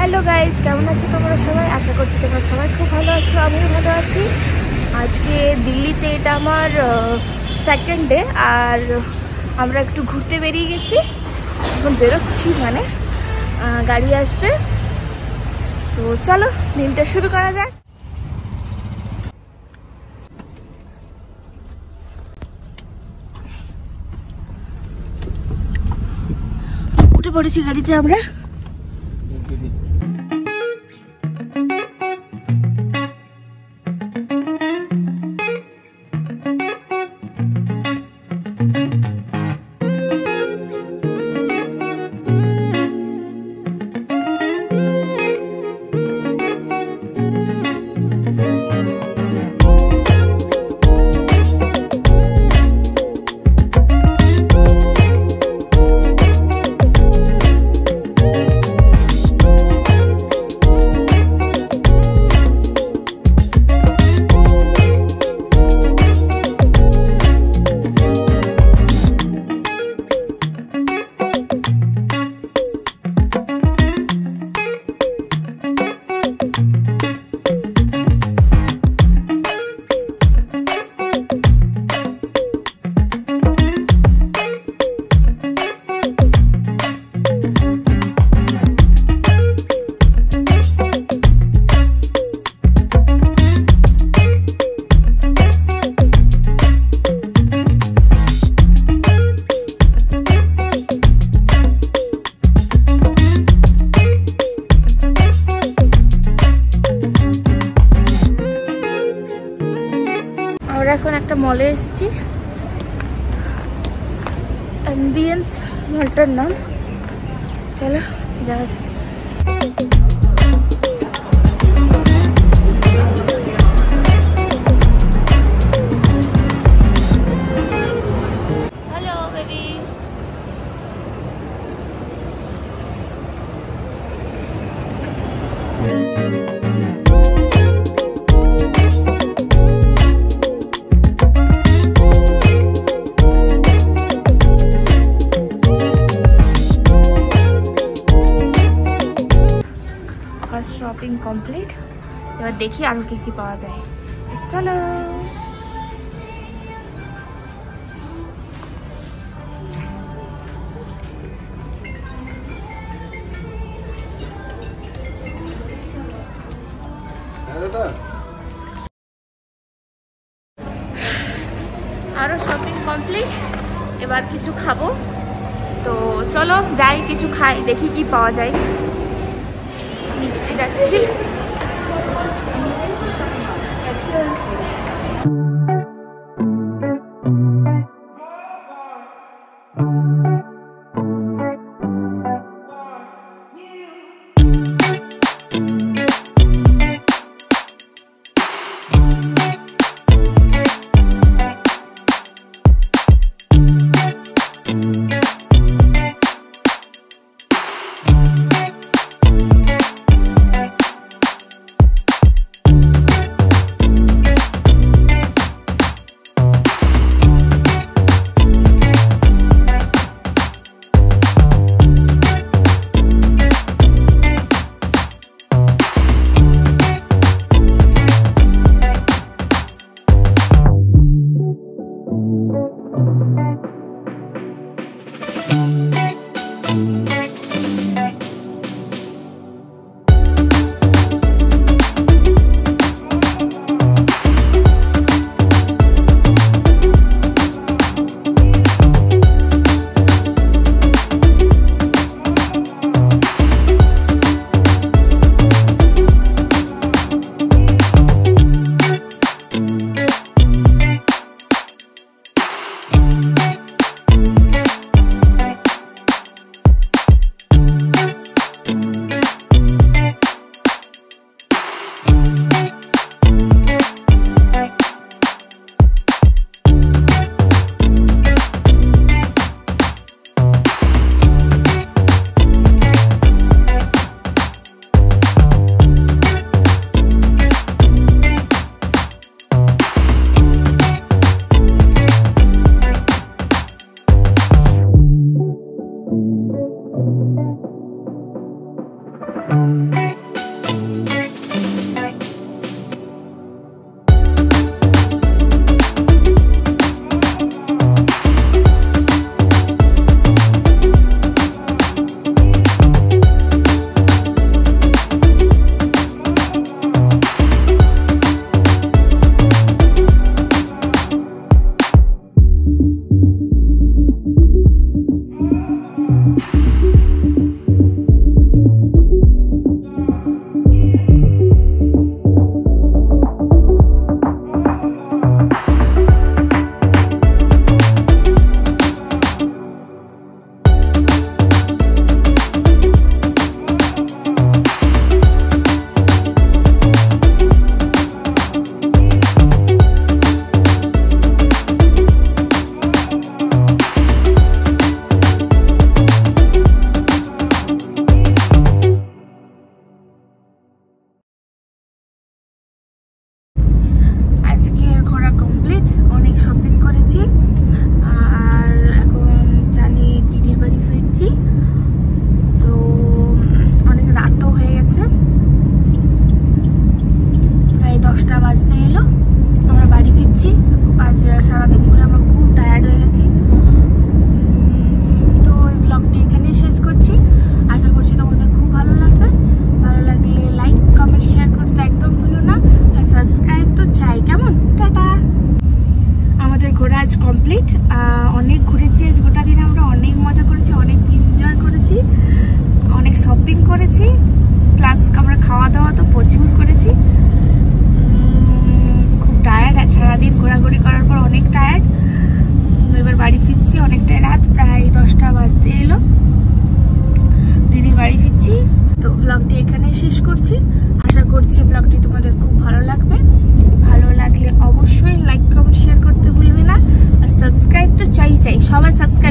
Hello guys केमन आছো তোমরা সবাই আশা করছি তোমরা সবাই খুব ভালো আছো আমিও ভালো আছি। আজকে দিল্লিতে এটা আমার সেকেন্ড ডে আর আমরা একটু ঘুরতে বেরিয়ে গেছি। এখন বেরোচ্ছি মানে গাড়ি আসবে, তো চলো দিনটা শুরু করা যাক। উঠে পড়েছি গাড়িতে আমরা। এখন একটা মলে এসেছি, অ্যাম্বিয়েন্স মলটার নাম। চলো যাওয়া যাক। Hello baby, shopping complete. এবার দেখি আরো কি কি পাওয়া যায়। চলো আরো শপিং কমপ্লিট, এবার কিছু খাবো। তো চলো যাই কিছু খাই, দেখি কি পাওয়া যায়। নিচে যাচ্ছি। অনেক ঘুরেছি গোটা দিন, আমরা অনেক মজা করেছি, অনেক এনজয় করেছি, অনেক শপিং করেছি, প্লাস আমরা খাওয়া দাওয়া তো প্রচুর করেছি। খুব টায়ার্ড, সারাদিন ঘোরাঘুরি করার পর অনেক টায়ার্ড। এবার বাড়ি ফিরছি, অনেকটাই রাত, প্রায় 10টা বাজতে এলো। দিদির বাড়ি ফিরছি। তো ব্লগটি এখানে শেষ করছি। আশা করছি ব্লগটি তোমাদের খুব ভালো লাগবে। ভালো লাগলে অবশ্যই লাইক কমেন্ট শেয়ার করতে ভুলবে না। আর সাবস্ক্রাইব তো চাই, সবাই সাবস্ক্রাইব